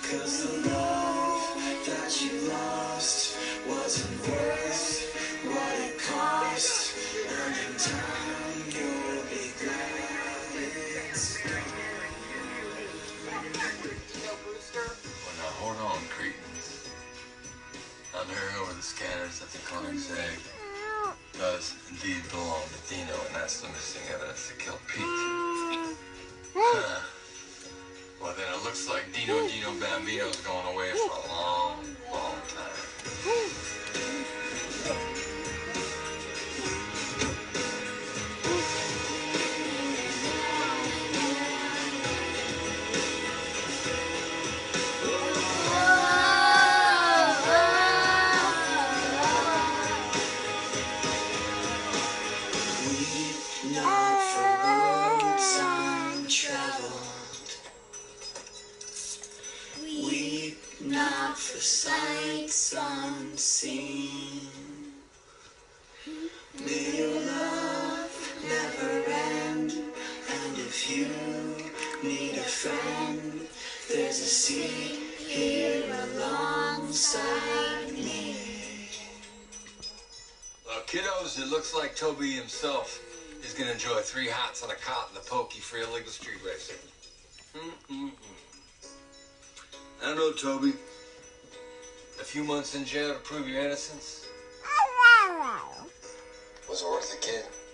'Cause the love that you lost wasn't worth what it cost, and in time you'll be glad it's gone. Well, now hold on, cretins. I'm here over the scanners that the Kling's egg does indeed belong to Dino, and that's the missing evidence that killed Pete. Huh. Well, then it looks like Dino Bambino's going away for a long, long time. Weep not for roads untraveled. Weep not for sights unseen. May your love never end, and if you need a friend, there's a seat here alongside me. Well, kiddos, it looks like Toby himself is going to enjoy 3 hots on a cot in the pokey for illegal street racing. I don't know, Toby. A few months in jail to prove your innocence? Was it worth it, kid?